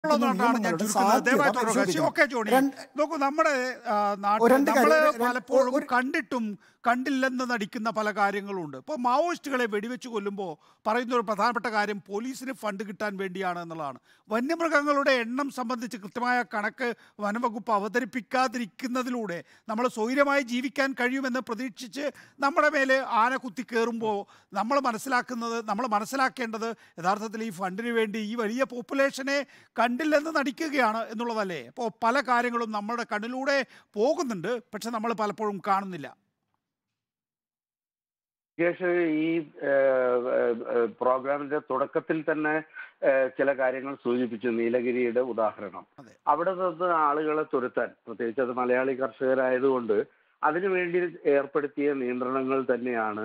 നോക്കൂ, നമ്മുടെ നാട്ടിൽ പലപ്പോഴും കണ്ടിട്ടും കണ്ടില്ലെന്ന് നടിക്കുന്ന പല കാര്യങ്ങളുണ്ട്. ഇപ്പോൾ മാവോയിസ്റ്റുകളെ വെടിവെച്ച് കൊല്ലുമ്പോൾ പറയുന്ന ഒരു പ്രധാനപ്പെട്ട കാര്യം പോലീസിന് ഫണ്ട് കിട്ടാൻ വേണ്ടിയാണ് എന്നുള്ളതാണ്. വന്യമൃഗങ്ങളുടെ എണ്ണം സംബന്ധിച്ച് കൃത്യമായ കണക്ക് വനംവകുപ്പ് അവതരിപ്പിക്കാതിരിക്കുന്നതിലൂടെ നമ്മൾ സ്വൈര്യമായി ജീവിക്കാൻ കഴിയുമെന്ന് പ്രതീക്ഷിച്ച് നമ്മുടെ മേലെ ആന കുത്തി കയറുമ്പോൾ നമ്മൾ മനസ്സിലാക്കേണ്ടത് യഥാർത്ഥത്തിൽ ഈ ഫണ്ടിന് വേണ്ടി ഈ വലിയ പോപ്പുലേഷനെ കണ്ടില്ലെന്ന് നടിക്കുകയാണ് എന്നുള്ളതല്ലേ? അപ്പോൾ പല കാര്യങ്ങളും നമ്മുടെ കണ്ണിലൂടെ പോകുന്നുണ്ട്, പക്ഷെ നമ്മൾ പലപ്പോഴും കാണുന്നില്ല. ഈ പ്രോഗ്രാമിന്റെ തുടക്കത്തിൽ തന്നെ ചില കാര്യങ്ങൾ സൂചിപ്പിച്ചു. നീലഗിരിയുടെ ഉദാഹരണം, അവിടെ നിന്ന് ആളുകളെ തുരത്താൻ, പ്രത്യേകിച്ച് അത് മലയാളി കർഷകരായതുകൊണ്ട് അതിനുവേണ്ടി ഏർപ്പെടുത്തിയ നിയന്ത്രണങ്ങൾ തന്നെയാണ്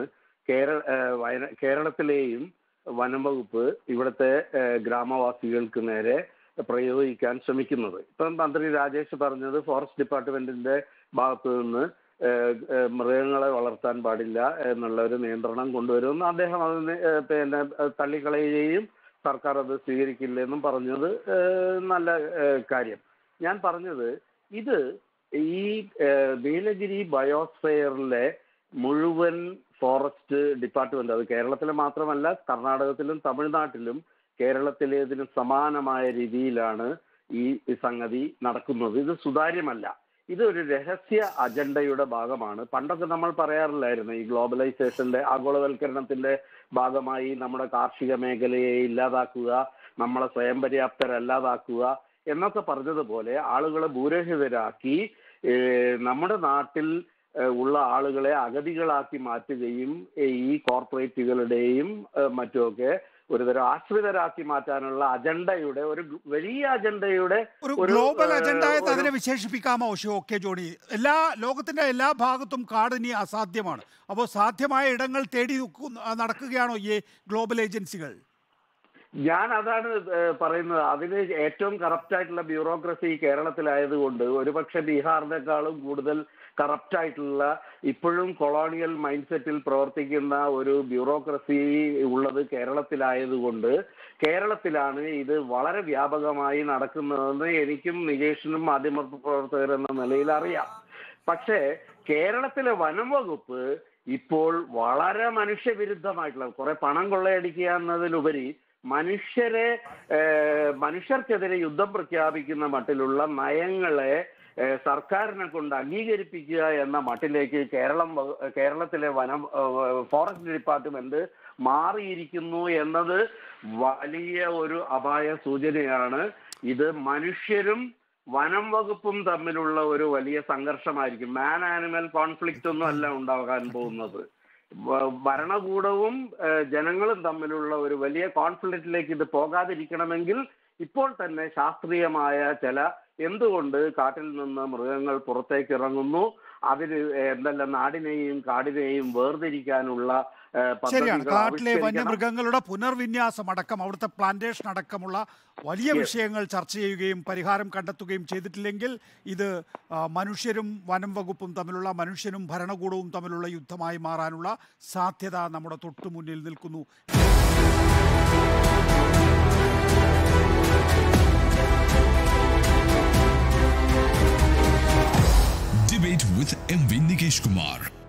കേരളത്തിലെയും വനം വകുപ്പ് ഇവിടുത്തെ ഗ്രാമവാസികൾക്ക് നേരെ പ്രയോഗിക്കാൻ ശ്രമിക്കുന്നത്. ഇപ്പം മന്ത്രി രാജേഷ് പറഞ്ഞത് ഫോറസ്റ്റ് ഡിപ്പാർട്ട്മെന്റിന്റെ ഭാഗത്തു നിന്ന് മൃഗങ്ങളെ വളർത്താൻ പാടില്ല എന്നുള്ള ഒരു നിയന്ത്രണം കൊണ്ടുവരുമെന്ന് അദ്ദേഹം അതിന് തള്ളിക്കളയുകയും സർക്കാർ അത് സ്വീകരിക്കില്ലെന്നും പറഞ്ഞത് നല്ല കാര്യം. ഞാൻ പറഞ്ഞത് ഇത് ഈ നീലഗിരി ബയോസ്ഫിയറിലെ മുഴുവൻ ഫോറസ്റ്റ് ഡിപ്പാർട്ട്മെന്റ്, അത് കേരളത്തിലെ മാത്രമല്ല കർണാടകത്തിലും തമിഴ്നാട്ടിലും കേരളത്തിലേതിന് സമാനമായ രീതിയിലാണ് ഈ സംഗതി നടക്കുന്നത്. ഇത് സുതാര്യമല്ല, ഇതൊരു രഹസ്യ അജണ്ടയുടെ ഭാഗമാണ്. പണ്ടൊക്കെ നമ്മൾ പറയാറില്ലായിരുന്നു ഈ ഗ്ലോബലൈസേഷന്റെ, ആഗോളവൽക്കരണത്തിന്റെ ഭാഗമായി നമ്മുടെ കാർഷിക മേഖലയെ ഇല്ലാതാക്കുക, നമ്മളെ സ്വയം പര്യാപ്തരല്ലാതാക്കുക എന്നൊക്കെ പറഞ്ഞതുപോലെ ആളുകളെ ഭൂരഹിതരാക്കി നമ്മുടെ നാട്ടിൽ ഉള്ള ആളുകളെ അഗതികളാക്കി മാറ്റുകയും ഈ കോർപ്പറേറ്റുകളുടെയും മറ്റുമൊക്കെ ഒരുതരം ആശ്രിതരാക്കി മാറ്റാനുള്ള അജണ്ടയുടെ ഒരു വലിയ അജണ്ടയുടെ ഒരു ഗ്ലോബൽ അജണ്ട എന്ന് അതിനെ വിശേഷിപ്പിക്കാമോ? ഓക്കെ ജോണി, ലോകത്തിന്റെ എല്ലാ ഭാഗത്തും കാടിനി അസാധ്യമാണ്. അപ്പോൾ സാധ്യമായ ഇടങ്ങൾ തേടി നടക്കുകയാണോ ഈ ഗ്ലോബൽ ഏജൻസികൾ? ഞാൻ അതാണ് പറയുന്നത്. അതിന് ഏറ്റവും കറപ്റ്റായിട്ടുള്ള ബ്യൂറോക്രസി കേരളത്തിലായതുകൊണ്ട് ഒരുപക്ഷെ ബീഹാറിനേക്കാളും കൂടുതൽ കറപ്റ്റായിട്ടുള്ള, ഇപ്പോഴും കൊളോണിയൽ മൈൻഡ് സെറ്റിൽ പ്രവർത്തിക്കുന്ന ഒരു ബ്യൂറോക്രസി ഉള്ളത് കേരളത്തിലായതുകൊണ്ട് കേരളത്തിലാണ് ഇത് വളരെ വ്യാപകമായി നടക്കുന്നതെന്ന് എനിക്കും നികേഷിനും മാധ്യമപ്രവർത്തകരെന്ന നിലയിൽ അറിയാം. പക്ഷേ കേരളത്തിലെ വനം വകുപ്പ് ഇപ്പോൾ വളരെ മനുഷ്യവിരുദ്ധമായിട്ടുള്ള, കുറെ പണം കൊള്ളയടിക്കുക എന്നതിലുപരി മനുഷ്യർക്കെതിരെ യുദ്ധം പ്രഖ്യാപിക്കുന്ന മട്ടിലുള്ള നയങ്ങളെ സർക്കാരിനെ കൊണ്ട് അംഗീകരിപ്പിക്കുക എന്ന മട്ടിലേക്ക് കേരളത്തിലെ ഫോറസ്റ്റ് ഡിപ്പാർട്ട്മെന്റ് മാറിയിരിക്കുന്നു എന്നത് വലിയ ഒരു അപായ സൂചനയാണ്. ഇത് മനുഷ്യരും വനം വകുപ്പും തമ്മിലുള്ള ഒരു വലിയ സംഘർഷമായിരിക്കും. മാൻ ആനിമൽ കോൺഫ്ലിക്റ്റ് ഒന്നും അല്ല ഉണ്ടാകാൻ പോകുന്നത്. ഭരണകൂടവും ജനങ്ങളും തമ്മിലുള്ള ഒരു വലിയ കോൺഫ്ലിക്റ്റിലേക്ക് ഇത് പോകാതിരിക്കണമെങ്കിൽ ഇപ്പോൾ തന്നെ ശാസ്ത്രീയമായ എന്തുകൊണ്ട് കാട്ടിൽ നിന്ന് മൃഗങ്ങൾ പുറത്തേക്ക് ഇറങ്ങുന്നു, അതിന് എന്തെല്ലാം നാടിനെയും കാടിനെയും വേർതിരിക്കാനുള്ള ശരിയാണ്. കാട്ടിലെ വന്യമൃഗങ്ങളുടെ പുനർവിന്യാസം അടക്കം, അവിടുത്തെ പ്ലാന്റേഷൻ അടക്കമുള്ള വലിയ വിഷയങ്ങൾ ചർച്ച ചെയ്യുകയും പരിഹാരം കണ്ടെത്തുകയും ചെയ്തിട്ടില്ലെങ്കിൽ ഇത് മനുഷ്യരും വനം വകുപ്പും തമ്മിലുള്ള, മനുഷ്യനും ഭരണകൂടവും തമ്മിലുള്ള യുദ്ധമായി മാറാനുള്ള സാധ്യത നമ്മുടെ തൊട്ടുമുന്നിൽ നിൽക്കുന്നു. Debate with MV Nikesh Kumar.